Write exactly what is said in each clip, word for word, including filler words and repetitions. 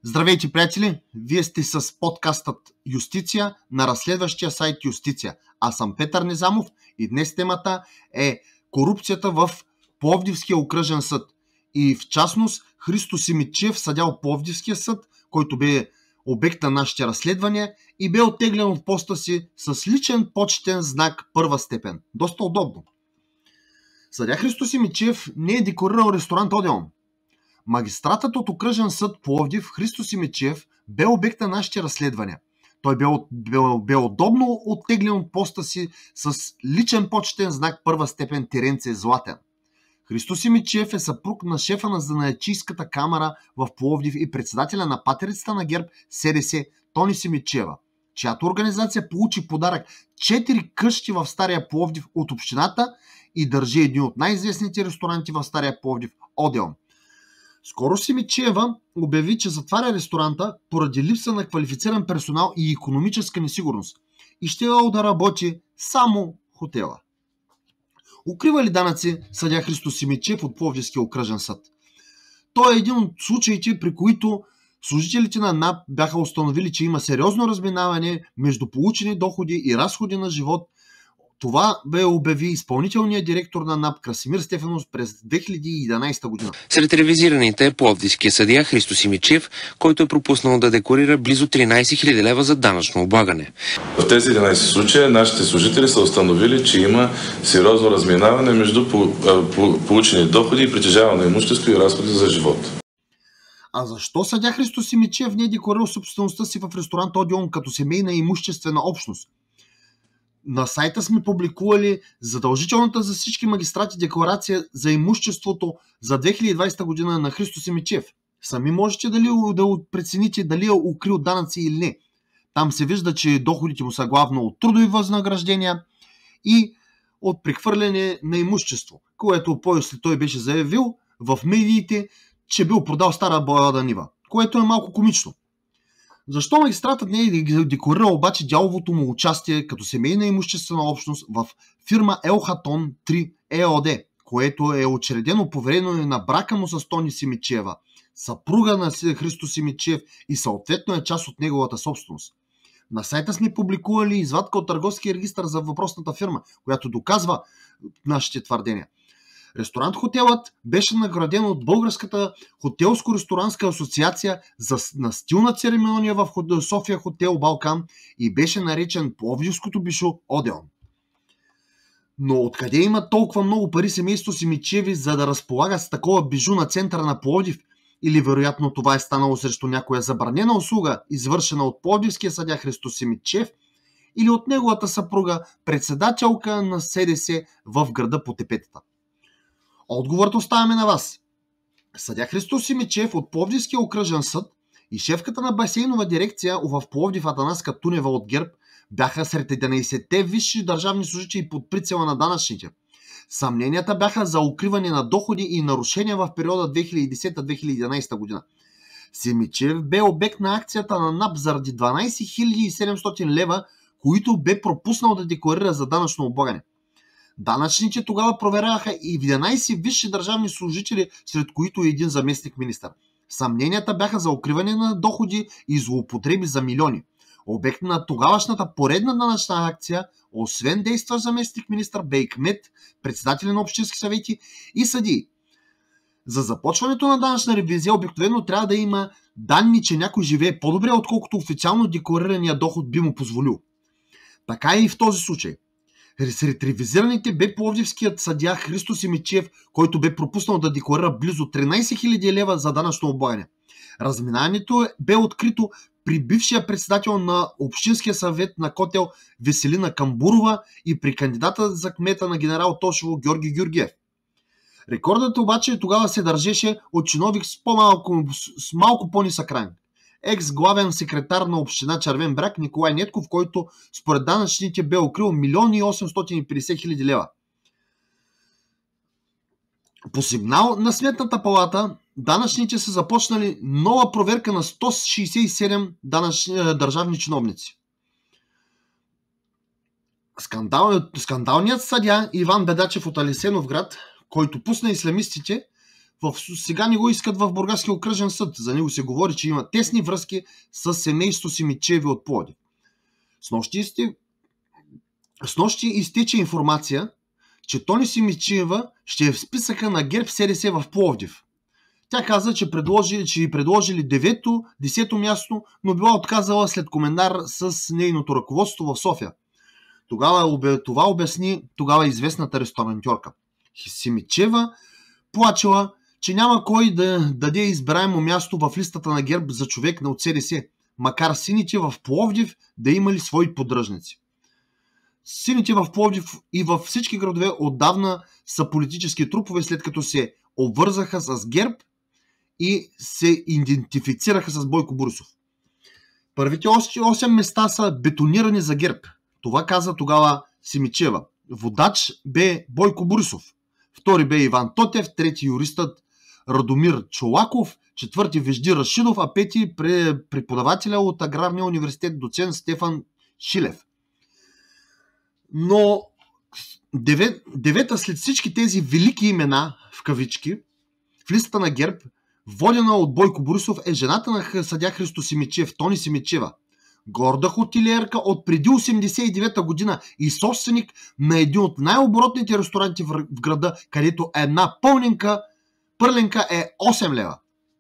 Здравейте, приятели! Вие сте с подкастът Юстиция на разследващия сайт Юстиция. Аз съм Петър Незамов и днес темата е корупцията в Пловдивския окръжен съд. И в частност Христо Симидчиев, съдия от Пловдивския съд, който бе обект на нашите разследвания и бе оттеглен от поста си с личен почетен знак първа степен. Доста удобно. Съдия Христо Симидчиев не е декорирал ресторант Одеон. Магистратът от окръжен съд Пловдив Христо Симидчиев бе обект на нашите разследвания. Той бе, бе, бе удобно оттеглен от поста си с личен почетен знак първа степен Теренце Златен. Христо Симидчиев е съпруг на шефа на занаятчийската камара в Пловдив и председателя на патерицата на ГЕРБ СДС Тони Симидчиева, чиято организация получи подарък четири къщи в Стария Пловдив от общината и държи един от най-известните ресторанти в Стария Пловдив – Одеон. Скоро Симидчиева обяви, че затваря ресторанта поради липса на квалифициран персонал и икономическа несигурност и ще да работи само хотела. Укрива ли данъци съдия Христо Симидчиев от Пловдивския окръжен съд? Той е един от случаите, при които служителите на НАП бяха установили, че има сериозно разминаване между получени доходи и разходи на живот. Това бе обяви изпълнителният директор на НАП Красимир Стефанов през две хиляди и единадесета година. Сред ревизираните е пловдивския съдия Христо Симидчиев, който е пропуснал да декларира близо тринадесет хиляди лева за данъчно облагане. В тези единадесет случая нашите служители са установили, че има сериозно разминаване между получени доходи и притежавано имущество и разходи за живот. А защо съдия Христо Симидчиев не е декларирал собствеността си в ресторант Одеон като семейна имуществена общност? На сайта сме публикували задължителната за всички магистрати декларация за имуществото за две хиляди и двадесета година на Христо Симидчиев. Сами можете дали да прецените дали е укрил данъци или не. Там се вижда, че доходите му са главно от трудови възнаграждения и от прехвърляне на имущество, което по-след той беше заявил в медиите, че бил продал стара балада нива, което е малко комично. Защо магистратът не е декларирал обаче дяловото му участие като семейна имуществена общност в фирма Елхатон три ЕОД, което е учредено по време на брака му с Тони Симидчиева, съпруга на Христо Симидчиев и съответно е част от неговата собственост? На сайта сме публикували извадка от търговския регистър за въпросната фирма, която доказва нашите твърдения. Ресторант-хотелът беше награден от Българската хотелско-ресторанска асоциация за на стилна церемония в София хотел Балкан и беше наречен Пловдивското бишо Одеон. Но откъде има толкова много пари семейство Симидчиеви, за да разполага с такова бижу на центъра на Пловдив? Или вероятно това е станало срещу някоя забранена услуга, извършена от пловдивския съдия Христо Симидчиев или от неговата съпруга, председателка на СДС в града по тепетата? Отговорът оставяме на вас. Съдия Христо Симидчиев от Пловдивския окръжен съд и шефката на басейнова дирекция в Пловдив Атанаска Тунева от ГЕРБ бяха сред единадесетте висши държавни служители под прицела на данъчните. Съмненията бяха за укриване на доходи и нарушения в периода две хиляди и десета - две хиляди и единадесета година. Симидчиев бе обект на акцията на НАП заради дванадесет хиляди и седемстотин лева, които бе пропуснал да декларира за данъчно облагане. Данъчните тогава проверяха и единадесет висши държавни служители, сред които и един заместник министър. Съмненията бяха за укриване на доходи и злоупотреби за милиони. Обект на тогавашната поредна данъчна акция, освен действащ заместник министър, бе и кмет, председатели на общински съвети и съдии. За започването на данъчна ревизия обикновено трябва да има данни, че някой живее по-добре, отколкото официално декларирания доход би му позволил. Така е и в този случай. Сред ревизираните бе пловдивският съдия Христо Симидчиев, който бе пропуснал да декларира близо тринадесет хиляди лева за данъчно облагане. Разминаването бе открито при бившия председател на Общинския съвет на Котел Веселина Камбурова и при кандидата за кмета на Генерал Тошево Георги Георгиев. Рекордът обаче тогава се държеше от чиновник с, по-малко, с малко по-нисък ранг. Екс-главен секретар на община Червен бряг Николай Нетков, който според данъчните бе укрил милион осемстотин и петдесет хиляди лева. По сигнал на Сметната палата, данъчните са започнали нова проверка на сто шейсет и седем данъчни, държавни чиновници. Скандал, скандалният съдия Иван Бедачев от Алесеновград, който пусна ислямистите, В, сега не го искат в Бургаския окръжен съд. За него се говори, че има тесни връзки с семейство Симидчиеви от Пловдив. С нощи, изте... с нощи изтече информация, че Тони Симидчиева ще е в списъка на ГЕРБ СДС в Пловдив. Тя каза, че, предложи, че й предложили девето, десето място, но била отказала след коментар с нейното ръководство в София. Тогава, това обясни тогава известната ресторантьорка. Симидчиева плачела, че няма кой да даде избираемо място в листата на ГЕРБ за човек от СДС, макар сините в Пловдив да имали свои поддръжници. Сините в Пловдив и във всички градове отдавна са политически трупове, след като се обвързаха с ГЕРБ и се идентифицираха с Бойко Борисов. Първите осем места са бетонирани за ГЕРБ. Това каза тогава Симидчиева. Водач бе Бойко Борисов. Втори бе Иван Тотев, трети юристът Радомир Чолаков, четвърти Вежди Рашидов, а пети преподавателя от Аграрния университет доцент Стефан Шилев. Но девет, девета след всички тези велики имена, в кавички, в листата на ГЕРБ, водена от Бойко Борисов, е жената на съдия Христо Симидчиев, Тони Симидчиева. Горда хотелиерка от преди осемдесет и девета година и собственик на един от най-оборотните ресторанти в града, където една пълненка пърленка е осем лева.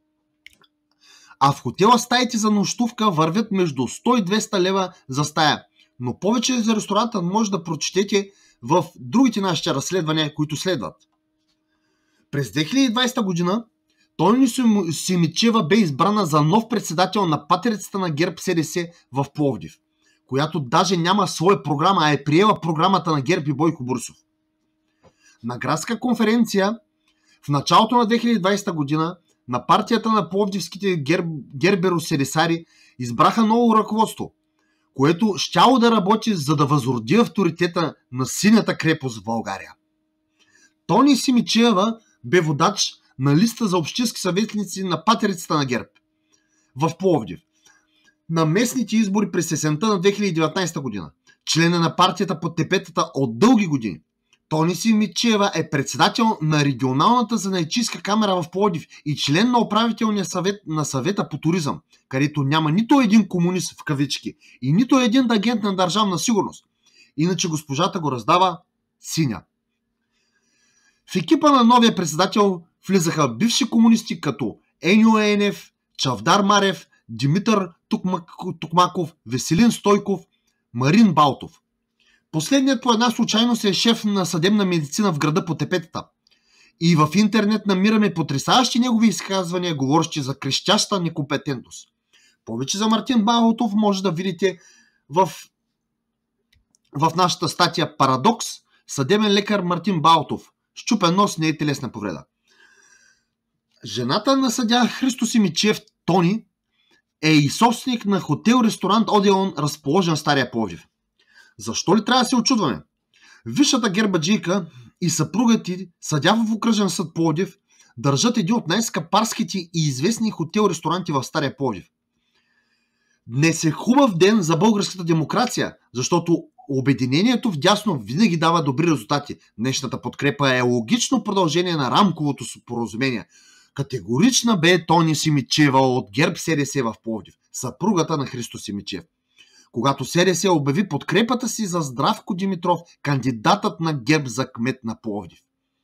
А в хотела стаите за нощувка вървят между сто и двеста лева за стая. Но повече за ресторанта може да прочетете в другите нашите разследвания, които следват. През две хиляди и двадесета година Тони Симидчиева бе избрана за нов председател на патерицата на ГЕРБ СДС в Пловдив, която даже няма своя програма, а е приела програмата на ГЕРБ и Бойко Борисов. На градска конференция в началото на две хиляди и двадесета година на партията на пловдивските гер... герберо-седесари избраха ново ръководство, което щяло да работи, за да възроди авторитета на синята крепост в България. Тони Симидчиева бе водач на листа за общински съветници на патерицата на ГЕРБ в Пловдив на местните избори през есента на две хиляди и деветнадесета година. Член е на партията под тепетата от дълги години. Тони Симидчиева е председател на регионалната занаятчийска камера в Пловдив и член на управителния съвет на съвета по туризъм, където няма нито един комунист в кавички и нито един агент на държавна сигурност. Иначе госпожата го раздава синя. В екипа на новия председател влизаха бивши комунисти като Еньо Енев, Чавдар Марев, Димитър Токмаков, Веселин Стойков, Марин Балтов. Последният по една случайност е шеф на съдебна медицина в града по тепетата. И в интернет намираме потресаващи негови изказвания, говорещи за крещяща некомпетентност. Повече за Мартин Балтов може да видите в, в нашата статия Парадокс. Съдебен лекар Мартин Балтов. Счупен нос не е телесна повреда. Жената на съдия Христо Симидчиев, Тони, е и собственик на хотел-ресторант Одеон, разположен в Стария Пловдив. Защо ли трябва да се очудваме? Висшата гербаджийка и съпругът ти, съдя в окръжен съд Пловдив, държат един от най-скъпарските и известни хотел-ресторанти в Стария Пловдив. Днес е хубав ден за българската демокрация, защото обединението вдясно винаги дава добри резултати. Днешната подкрепа е логично продължение на рамковото споразумение. Категорична бе Тони Симидчиева от ГЕРБ СДС в Пловдив, съпругата на Христо Симидчиев. Когато СДС обяви подкрепата си за Здравко Димитров, кандидатът на ГЕРБ за кмет на Пловдив.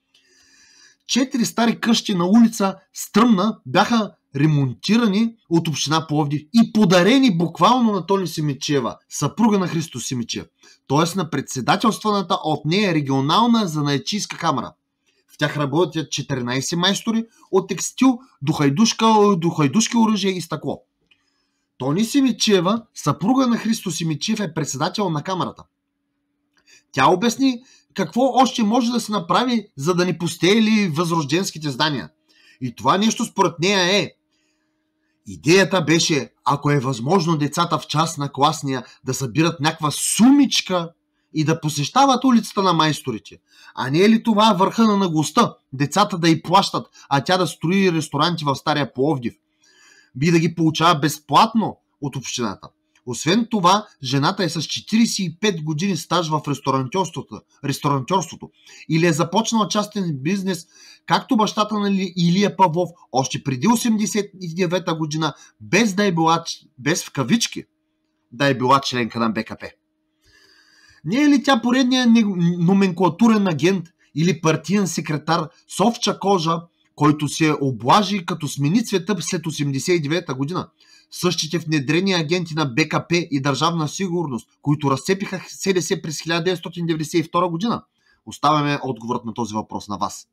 Четири стари къщи на улица Стръмна бяха ремонтирани от община Пловдив и подарени буквално на Тони Симидчиева, съпруга на Христо Симидчиев, т.е. на председателстваната от нея регионална занаятчийска камера. В тях работят четиринадесет майстори от текстил до, хайдушка, до хайдушки оръжия и стъкло. Тони Симидчиева, съпруга на Христо Симидчиев, е председател на камерата. Тя обясни какво още може да се направи, за да не пустеели възрожденските здания. И това нещо според нея е: идеята беше, ако е възможно, децата в частна класния да събират някаква сумичка и да посещават улицата на майсторите. А не е ли това върха на наглостта? Децата да й плащат, а тя да строи ресторанти в Стария Пловдив. Би да ги получава безплатно от общината. Освен това, жената е с четиридесет и пет години стаж в ресторантьорството, ресторантьорството или е започнала частен бизнес, както бащата на Илия Павлов, още преди осемдесет и девета година, без да е била, без в кавички, да е била членка на БКП. Не е ли тя поредният номенклатурен агент или партиен секретар с овча кожа, който се облажи като смени цвета след осемдесет и девета година? Същите внедрени агенти на БКП и Държавна сигурност, които разцепиха СДС през хиляда деветстотин деветдесет и втора година? Оставяме отговорът на този въпрос на вас.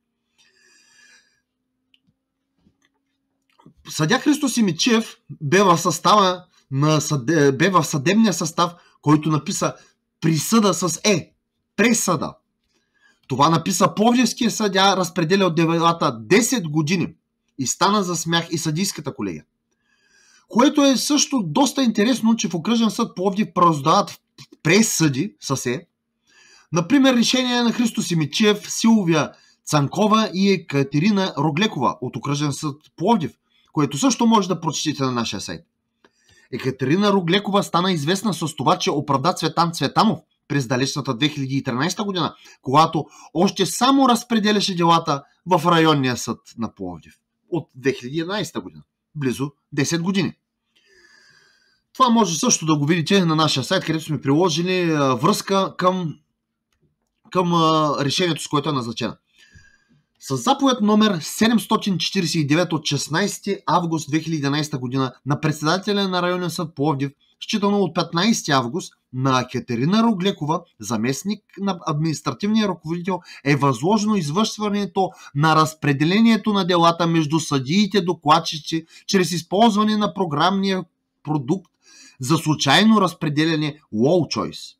Съдия Христо Симидчиев бе в, състава на съде, бе в съдебния състав, който написа присъда с Е, пресъда. Това написа пловдивския съдия, разпределя от делата десет години и стана за смях и съдийската колегия. Което е също доста интересно, че в окръжен съд Пловдив правораздават пресъди с Е. Например, решение на Христо Симидчиев, Силвия Цанкова и Екатерина Роглекова от окръжен съд Пловдив, което също може да прочетете на нашия сайт. Екатерина Роглекова стана известна с това, че оправда Цветан Цветанов през далечната две хиляди и тринадесета година, когато още само разпределяше делата в районния съд на Пловдив от две хиляди и единадесета година. Близо десет години. Това може също да го видите на нашия сайт, където сме приложили връзка към, към решението, с което е назначена. С заповед номер седемстотин четиридесет и девет от шестнадесети август две хиляди и единадесета година на председателя на районен съд Пловдив, считано от петнадесети август, на Екатерина Роглекова, заместник на административния ръководител, е възложено извършването на разпределението на делата между съдиите докладчици чрез използване на програмния продукт за случайно разпределяне Low Choice.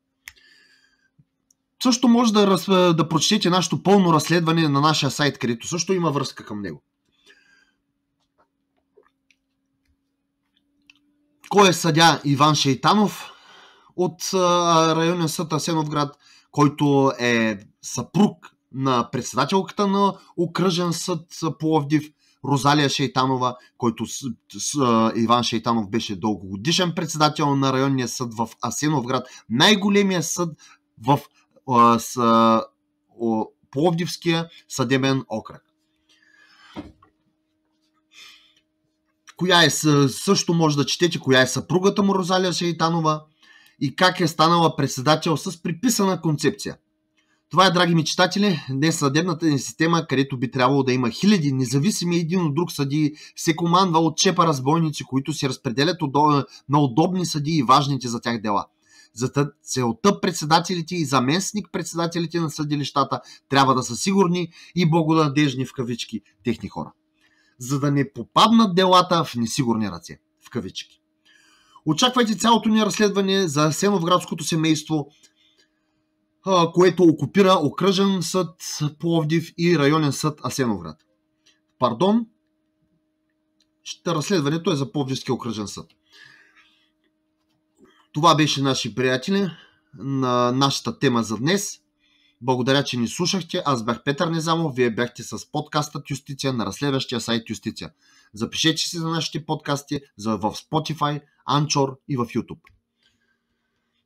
Също може да, раз, да прочетете нашето пълно разследване на нашия сайт, където също има връзка към него. Кой е съдия Иван Шейтанов от районен съд Асеновград, който е съпруг на председателката на окръжен съд Пловдив Розалия Шейтанова, който с, с, Иван Шейтанов беше дългогодишен председател на районния съд в Асеновград, най-големия съд в а, с, а, о, Пловдивския съдебен окръг. Коя е, също може да четете коя е съпругата му Розалия Шейтанова и как е станала председател с приписана концепция. Това е, драги ми читатели, днес съдебната ни система, където би трябвало да има хиляди независими един от друг съдии, се командва от чепа разбойници, които се разпределят на удобни съдии и важните за тях дела. За целта председателите и заместник председателите на съдилищата трябва да са сигурни и благонадежни в кавички техни хора, за да не попаднат делата в несигурни ръце в кавички. Очаквайте цялото ни разследване за асеновградското семейство, което окупира окръжен съд Пловдив и районен съд Асеновград. Пардон, разследването е за Пловдивския окръжен съд. Това беше, наши приятели, на нашата тема за днес. Благодаря, че ни слушахте. Аз бях Петър Незамов, вие бяхте с подкастът Юстиция на разследващия сайт Юстиция. Запишете се за нашите подкасти в Spotify, Anchor и в YouTube.